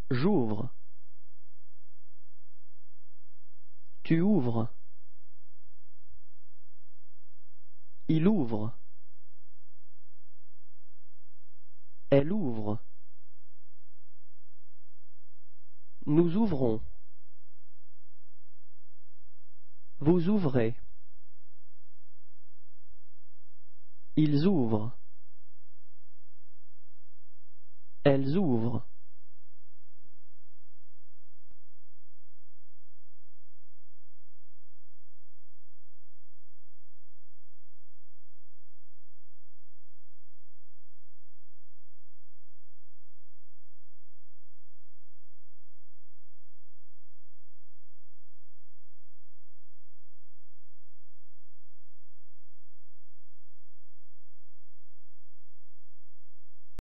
J'ouvre. Tu ouvres. Il ouvre. Elle ouvre. Nous ouvrons. Vous ouvrez. Ils ouvrent. Elles ouvrent.